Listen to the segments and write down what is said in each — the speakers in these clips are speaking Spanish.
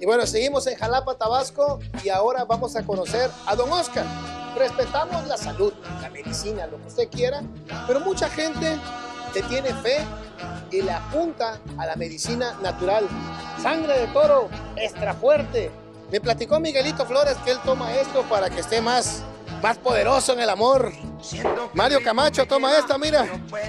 Y bueno, seguimos en Jalapa, Tabasco, y ahora vamos a conocer a don Oscar. Respetamos la salud, la medicina, lo que usted quiera, pero mucha gente le tiene fe y le apunta a la medicina natural. Sangre de toro, extra fuerte. Me platicó Miguelito Flores que él toma esto para que esté más poderoso en el amor. Mario Camacho toma esta, mira,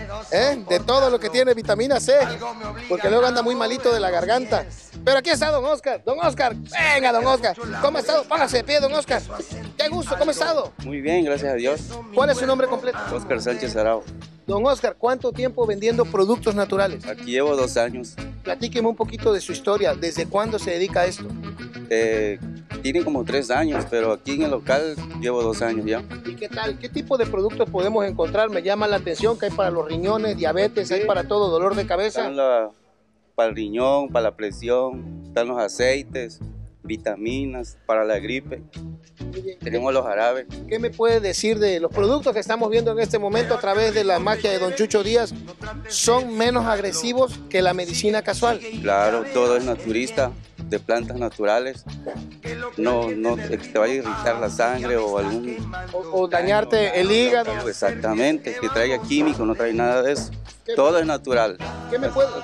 de todo lo que tiene vitamina C, porque luego anda muy malito de la garganta. Pero aquí está don Oscar. Don Oscar, venga don Oscar. ¿Cómo ha estado? Póngase de pie, don Oscar. Qué gusto, ¿cómo ha estado? Muy bien, gracias a Dios. ¿Cuál es su nombre completo? Oscar Sánchez Arao. Don Oscar, ¿cuánto tiempo vendiendo productos naturales? Aquí llevo 2 años. Platíqueme un poquito de su historia. ¿Desde cuándo se dedica a esto? Tiene como 3 años, pero aquí en el local llevo 2 años ya. ¿Y qué tal? ¿Qué tipo de productos podemos encontrar? Me llama la atención que hay para los riñones, diabetes, sí. Hay para todo, dolor de cabeza. Para el riñón, para la presión, están los aceites, vitaminas, para la gripe. Tenemos los jarabes. ¿Qué me puede decir de los productos que estamos viendo en este momento a través de la magia de don Chucho Díaz? ¿Son menos agresivos que la medicina casual? Claro, todo es naturista, de plantas naturales. No te vaya a irritar la sangre o algún... O dañarte el hígado. Exactamente, que traiga químico, no trae nada de eso. Todo es natural. ¿Qué me puede?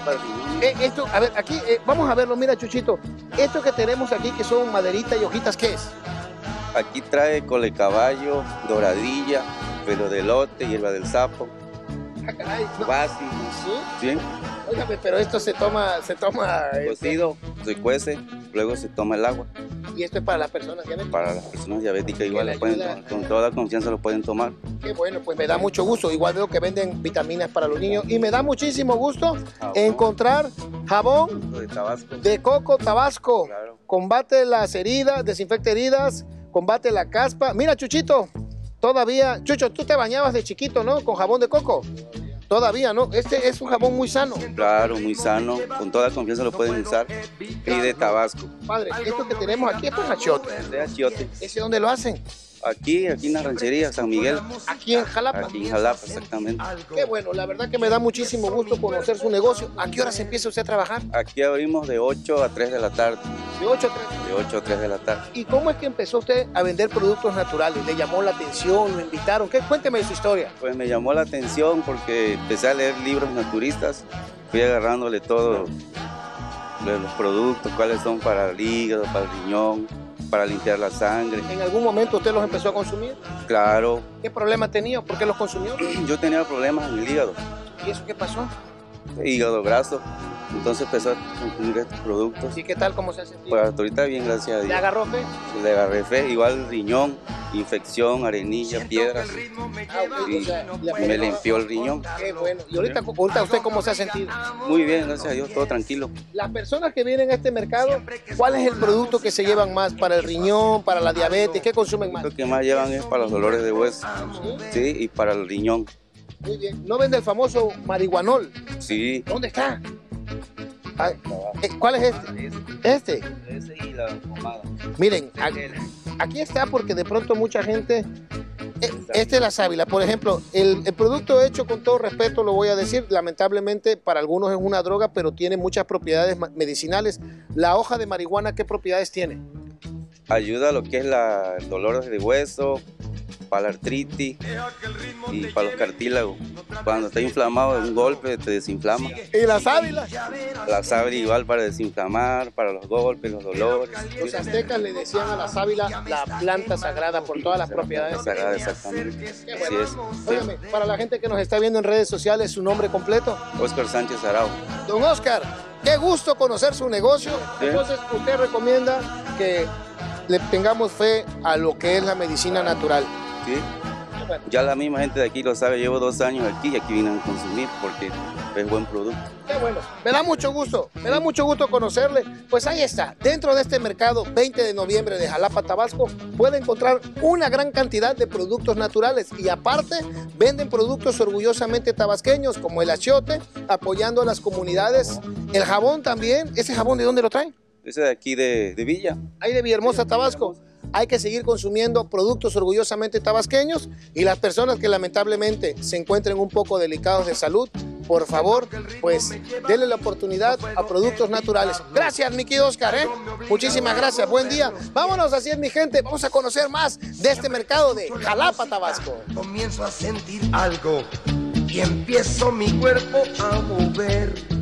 Esto, a ver, aquí, vamos a verlo, mira Chuchito. Esto que tenemos aquí, que son maderita y hojitas, ¿qué es? Aquí trae cole caballo, doradilla, pelo de elote, hierba del sapo. Ah, caray. Basi, ¿sí? ¿Sí? Óigame, pero esto se toma... Cocido, se cuece, luego se toma el agua. ¿Y esto es para las personas diabéticas? Para las personas diabéticas igual lo pueden tomar, con toda confianza lo pueden tomar. Qué bueno, pues me da mucho gusto. Igual veo que venden vitaminas para los niños y me da muchísimo gusto encontrar jabón de coco Tabasco. Claro. Combate las heridas, desinfecta heridas, combate la caspa. Mira, Chuchito, todavía... Chucho, tú te bañabas de chiquito, ¿no? Con jabón de coco. Todavía, ¿no? Este es un jabón muy sano. Claro, muy sano. Con toda confianza lo pueden usar. Y de Tabasco. Padre, esto que tenemos aquí es con achiote. De achiote. ¿Ese dónde lo hacen? Aquí en la ranchería, San Miguel. ¿Aquí en Jalapa? Aquí en Jalapa, exactamente. Qué bueno, la verdad que me da muchísimo gusto conocer su negocio. ¿A qué hora se empieza usted a trabajar? Aquí abrimos de 8 a 3 de la tarde. ¿De 8 a 3? De 8 a 3 de la tarde. ¿Y cómo es que empezó usted a vender productos naturales? ¿Le llamó la atención? ¿Lo invitaron? Cuénteme su historia. Pues me llamó la atención porque empecé a leer libros naturistas. Fui agarrándole todo de los productos, cuáles son para el hígado, para el riñón, para limpiar la sangre. ¿En algún momento usted los empezó a consumir? Claro. ¿Qué problema tenía? ¿Por qué los consumió? Yo tenía problemas en el hígado. ¿Y eso qué pasó? Hígado graso. Entonces empezó a consumir estos productos. ¿Y qué tal? ¿Cómo se ha sentido? Pues hasta ahorita bien, gracias a Dios. ¿Le agarró fe? Le agarré fe. Igual riñón, infección, arenilla, piedras. Y me limpió el riñón. Qué bueno. ¿Y ahorita usted cómo se ha sentido? Muy bien, gracias a Dios, todo tranquilo. Las personas que vienen a este mercado, ¿cuál es el producto que se llevan más? ¿Para el riñón, para la diabetes? ¿Qué consumen más? Lo que más llevan es para los dolores de hueso. Sí, y para el riñón. Muy bien. ¿No vende el famoso marihuanol? Sí. ¿Dónde está? ¿Cuál es este? Ese y la pomada. Miren, aquí está porque de pronto mucha gente... Esta es la sábila, por ejemplo, el producto hecho con todo respeto, lo voy a decir, lamentablemente para algunos es una droga, pero tiene muchas propiedades medicinales. La hoja de marihuana, ¿qué propiedades tiene? Ayuda a lo que es el dolor de hueso, para la artritis y para los cartílagos. Cuando está inflamado de un golpe te desinflama. ¿Y la sábila? La sábila igual para desinflamar, para los golpes, los dolores. Los aztecas le decían a la sábila la planta sagrada por todas las propiedades. Sagrada, exactamente. Así es. Óigame, para la gente que nos está viendo en redes sociales, ¿su nombre completo? Oscar Sánchez Arao. Don Oscar, qué gusto conocer su negocio. Entonces, usted recomienda que le tengamos fe a lo que es la medicina natural. Sí. Ya la misma gente de aquí lo sabe, llevo 2 años aquí y aquí vienen a consumir porque es buen producto. Qué bueno, me da mucho gusto conocerle. Pues ahí está, dentro de este mercado 20 de noviembre de Jalapa, Tabasco, puede encontrar una gran cantidad de productos naturales y aparte venden productos orgullosamente tabasqueños como el achiote, apoyando a las comunidades, el jabón también. ¿Ese jabón de dónde lo traen? Ese de aquí de Villa. Ahí de Villahermosa, Tabasco. Hay que seguir consumiendo productos orgullosamente tabasqueños y las personas que lamentablemente se encuentren un poco delicados de salud por favor, pues denle la oportunidad a productos naturales. Gracias, mi querido Oscar, ¿eh? Muchísimas gracias, buen día. Vámonos, así es mi gente, vamos a conocer más de este mercado de Jalapa, Tabasco. Comienzo a sentir algo y empiezo mi cuerpo a mover.